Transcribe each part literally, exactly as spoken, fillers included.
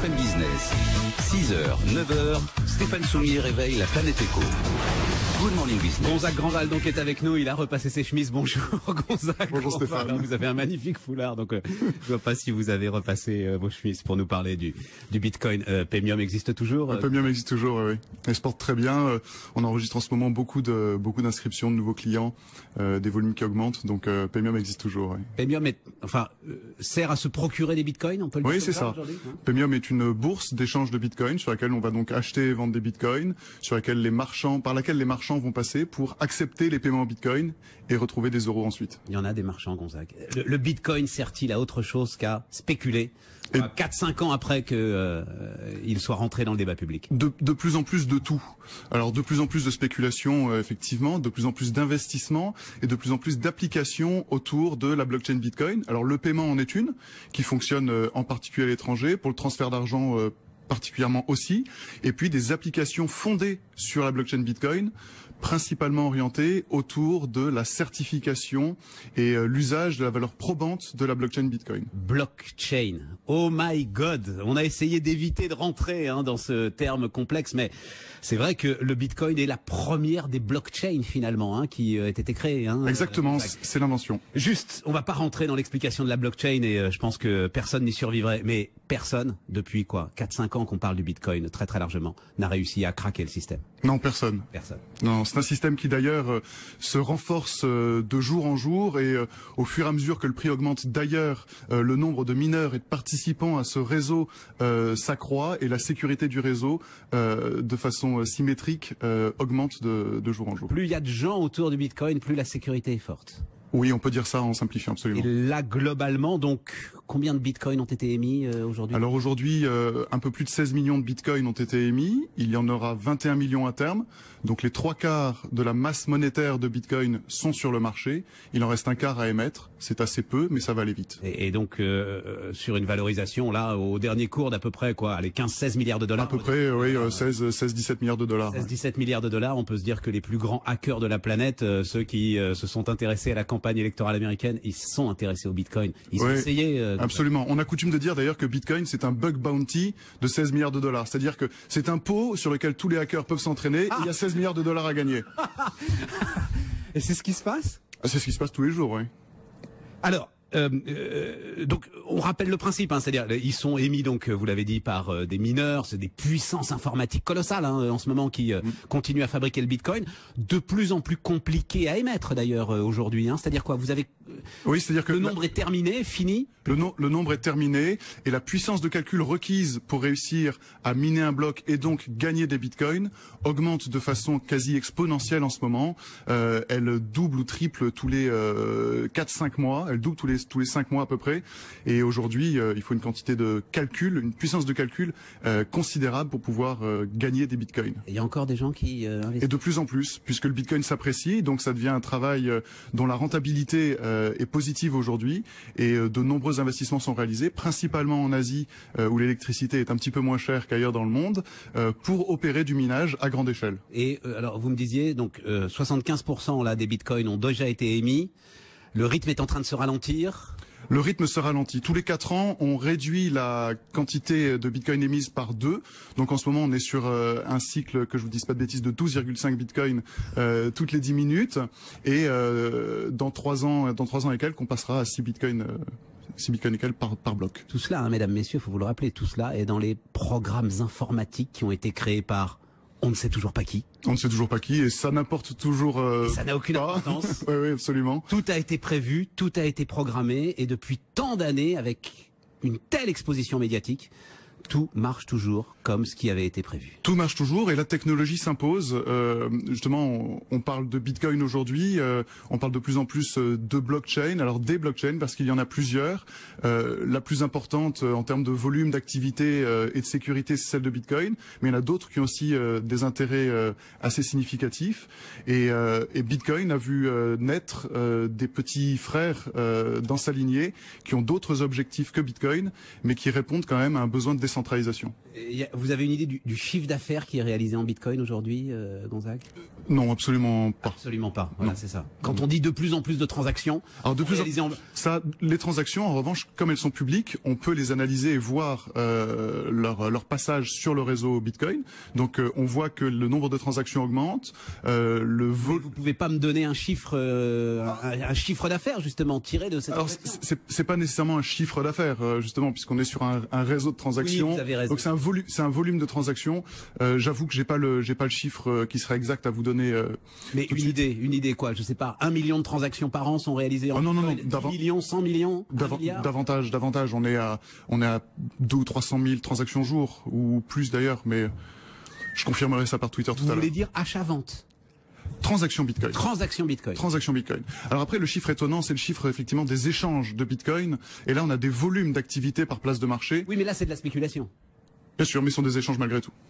F M Business. six heures, neuf heures, Stéphane Soumier réveille la planète éco. Good morning business. Gonzague Grandval donc est avec nous, il a repassé ses chemises. Bonjour Gonzague. Bonjour Grandval. Stéphane. Vous avez un magnifique foulard, donc euh, je vois pas si vous avez repassé euh, vos chemises pour nous parler du, du Bitcoin. Euh, Paymium existe toujours. Euh... Paymium existe toujours, oui. Elle se porte très bien. Euh, on enregistre en ce moment beaucoup de beaucoup d'inscriptions de nouveaux clients, euh, des volumes qui augmentent. Donc euh, Paymium existe toujours. Oui. Paymium est, enfin, euh, sert à se procurer des Bitcoins, on peut le dire. Oui, c'est ça. Hein. Paymium est une bourse d'échange de Bitcoin sur laquelle on va donc acheter et vendre des Bitcoins, sur laquelle les marchands, par laquelle les marchands vont passer pour accepter les paiements en Bitcoin et retrouver des euros ensuite. Il y en a des marchands, Gonzague. Le, le Bitcoin sert-il à autre chose qu'à spéculer quatre cinq ans après que euh, il soit rentré dans le débat public? De, de plus en plus de tout. Alors de plus en plus de spéculation, euh, effectivement, de plus en plus d'investissement et de plus en plus d'applications autour de la blockchain Bitcoin. Alors le paiement en est une, qui fonctionne euh, en particulier à l'étranger, pour le transfert d'argent euh, particulièrement aussi, et puis des applications fondées sur la blockchain Bitcoin, principalement orientées autour de la certification et euh, l'usage de la valeur probante de la blockchain Bitcoin. Blockchain. Oh my God. On a essayé d'éviter de rentrer hein, dans ce terme complexe, mais c'est vrai que le Bitcoin est la première des blockchains finalement hein, qui euh, ait été créée. Hein, Exactement, euh, c'est l'invention. Juste, on va pas rentrer dans l'explication de la blockchain et euh, je pense que personne n'y survivrait, mais personne, depuis quoi, quatre cinq ans qu'on parle du Bitcoin très très largement, n'a réussi à craquer le système. Non, personne. Personne. Non, c'est un système qui d'ailleurs euh, se renforce euh, de jour en jour et euh, au fur et à mesure que le prix augmente, d'ailleurs, euh, le nombre de mineurs et de participants à ce réseau euh, s'accroît et la sécurité du réseau, euh, de façon euh, symétrique, euh, augmente de, de jour en jour. Plus il y a de gens autour du Bitcoin, plus la sécurité est forte. Oui, on peut dire ça en simplifiant absolument. Et là, globalement, donc, combien de bitcoins ont été émis euh, aujourd'hui? Alors aujourd'hui, euh, un peu plus de seize millions de bitcoins ont été émis. Il y en aura vingt et un millions à terme. Donc les trois quarts de la masse monétaire de bitcoin sont sur le marché. Il en reste un quart à émettre. C'est assez peu, mais ça va aller vite. Et, et donc, euh, sur une valorisation, là, au dernier cours d'à peu près, quoi, les quinze seize milliards de dollars. À peu près, euh, oui, euh, seize dix-sept milliards de dollars. seize dix-sept milliards de dollars. On peut se dire que les plus grands hackers de la planète, euh, ceux qui euh, se sont intéressés à la campagne électorale américaine, ils se sont intéressés au Bitcoin. Ils ont oui, essayé. Euh, absolument. On a coutume de dire d'ailleurs que Bitcoin c'est un bug bounty de seize milliards de dollars. C'est-à-dire que c'est un pot sur lequel tous les hackers peuvent s'entraîner. Ah. Et il y a seize milliards de dollars à gagner. Et c'est ce qui se passe? Ah, c'est ce qui se passe tous les jours, oui. Alors. Euh, euh, donc on rappelle le principe, hein, c'est-à-dire ils sont émis donc vous l'avez dit par euh, des mineurs, c'est des puissances informatiques colossales hein, en ce moment qui euh, mmh. continuent à fabriquer le Bitcoin, de plus en plus compliqué à émettre d'ailleurs euh, aujourd'hui. Hein, c'est-à-dire quoi? Vous avez euh, oui, c'est-à-dire que le nombre est terminé, fini. Le, no le nombre est terminé et la puissance de calcul requise pour réussir à miner un bloc et donc gagner des Bitcoins augmente de façon quasi exponentielle en ce moment. Euh, elle double ou triple tous les euh, quatre cinq mois. Elle double tous les tous les cinq mois à peu près. Et aujourd'hui, euh, il faut une quantité de calcul, une puissance de calcul euh, considérable pour pouvoir euh, gagner des bitcoins. Il y a encore des gens qui euh, investissent. Et de plus en plus, puisque le bitcoin s'apprécie, donc ça devient un travail euh, dont la rentabilité euh, est positive aujourd'hui. Et euh, de nombreux investissements sont réalisés, principalement en Asie, euh, où l'électricité est un petit peu moins chère qu'ailleurs dans le monde, euh, pour opérer du minage à grande échelle. Et euh, alors, vous me disiez, donc euh, soixante-quinze pour cent là des bitcoins ont déjà été émis. Le rythme est en train de se ralentir. Le rythme se ralentit. Tous les quatre ans, on réduit la quantité de bitcoin émise par deux. Donc en ce moment, on est sur euh, un cycle, que je vous dise pas de bêtises, de douze virgule cinq bitcoins euh, toutes les dix minutes. Et euh, dans trois ans, dans trois ans et quelques, on passera à six bitcoins. Euh, six bitcoins et quelques par, par bloc. Tout cela, hein, mesdames, messieurs, faut vous le rappeler, tout cela est dans les programmes informatiques qui ont été créés par on ne sait toujours pas qui. On ne sait toujours pas qui, et ça n'importe toujours euh, et ça n'a aucune pas. importance. Oui, oui, absolument. Tout a été prévu, tout a été programmé, et depuis tant d'années, avec une telle exposition médiatique, tout marche toujours comme ce qui avait été prévu. Tout marche toujours et la technologie s'impose. Euh, justement, on, on parle de Bitcoin aujourd'hui, euh, on parle de plus en plus de blockchain. Alors des blockchains parce qu'il y en a plusieurs. Euh, la plus importante euh, en termes de volume d'activité euh, et de sécurité, c'est celle de Bitcoin. Mais il y en a d'autres qui ont aussi euh, des intérêts euh, assez significatifs. Et, euh, et Bitcoin a vu euh, naître euh, des petits frères euh, dans sa lignée qui ont d'autres objectifs que Bitcoin, mais qui répondent quand même à un besoin de décentralisation. Vous avez une idée du, du chiffre d'affaires qui est réalisé en Bitcoin aujourd'hui, euh, Gonzague? Non, absolument pas. Absolument pas. Voilà, Non. c'est ça. Quand on dit de plus en plus de transactions, Alors de plus en réalisées en... ça, les transactions, en revanche, comme elles sont publiques, on peut les analyser et voir euh, leur, leur passage sur le réseau Bitcoin. Donc euh, on voit que le nombre de transactions augmente, euh, le vol. Vous pouvez pas me donner un chiffre, euh, un, un chiffre d'affaires justement tiré de cette Alors transaction. c'est c'est pas nécessairement un chiffre d'affaires euh, justement puisqu'on est sur un, un réseau de transactions. Oui, vous avez raison. Donc c'est un volume, c'est un volume de transactions. Euh, J'avoue que j'ai pas le, j'ai pas le chiffre euh, qui serait exact à vous donner. Euh, Mais une idée, une idée quoi, je sais pas, un million de transactions par an sont réalisées en Oh non, non, non, Bitcoin, dix d'avant- millions, cent millions, un Dav milliard. davantage, davantage. On est à, on est à deux ou trois cent mille transactions jour ou plus d'ailleurs, mais je confirmerai ça par Twitter tout Vous à l'heure. voulez dire achat-vente, Transactions Bitcoin. transaction Bitcoin. Transaction Bitcoin. Alors après, le chiffre étonnant, c'est le chiffre effectivement des échanges de Bitcoin. Et là, on a des volumes d'activité par place de marché. Oui, mais là c'est de la spéculation. Bien sûr, mais ce sont des échanges malgré tout.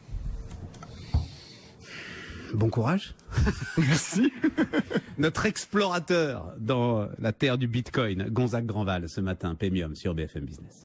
Bon courage. Merci. Notre explorateur dans la terre du Bitcoin, Gonzague Grandval, ce matin, Premium sur B F M Business.